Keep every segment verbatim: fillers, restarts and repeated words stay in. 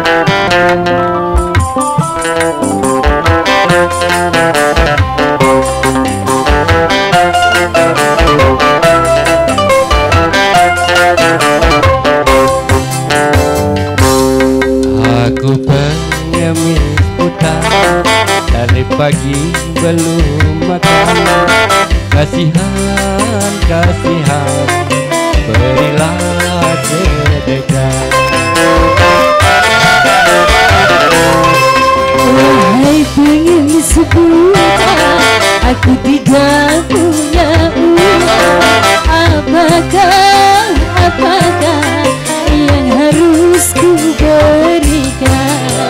Aku pengemis buta dari pagi belum makan. Kasihan, kasihan, berilah sedekah. Wahai pengemis buta, aku tidak punya uang. Apakah, apakah yang harus ku berikan?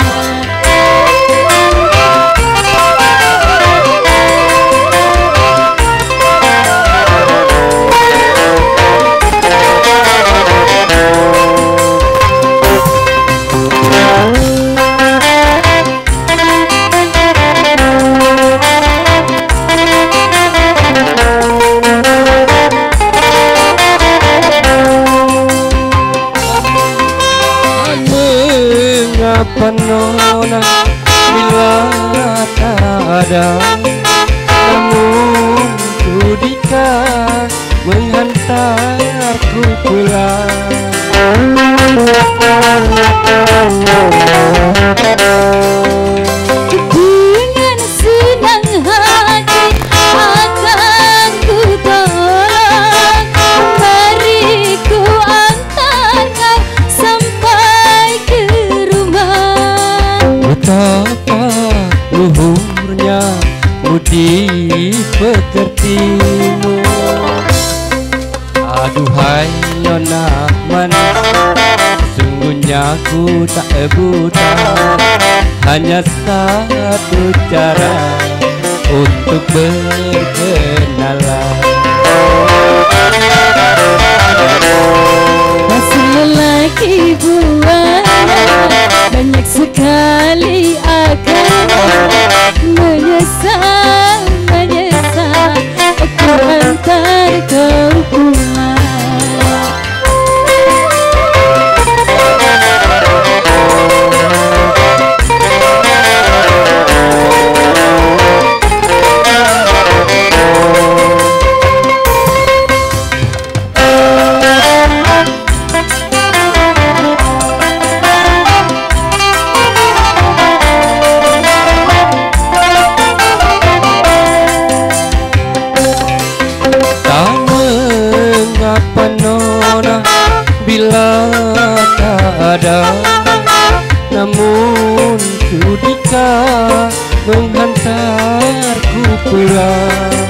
Mengapa nona bila tak ada, namun sudikah menghantarku pulang? Dengan senang hati akan ku tolong. Mari ku antar kau sampai ke rumah. Betapa luhurnya budi pekertimu. Aduhai nona manis, sesungguhnya ku tak buta. Hanya satu cara untuk berkenalan. Masih lelaki buaya banyak sekali akan menyesal, menyesal aku antar kau pulang. Mengapa nona bila tak ada, namun sudikah menghantarku pulang?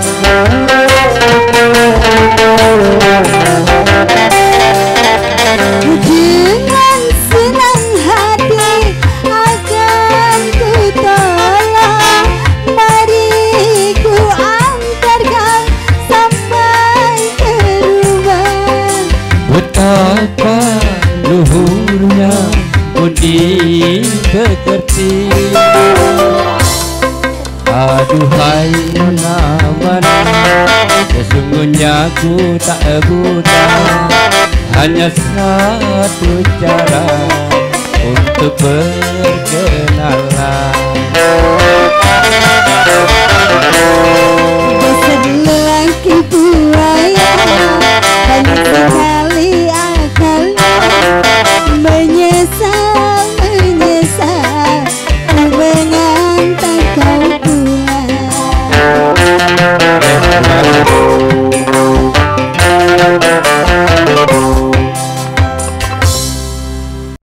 Dengan senang hati akan ku tolong. Mari ku antar kau sampai ke rumah. Betapa luhurnya budi pekertimu. Aduhai nona manis, sesungguhnya ku tak buta. Hanya satu cara untuk berkenalan.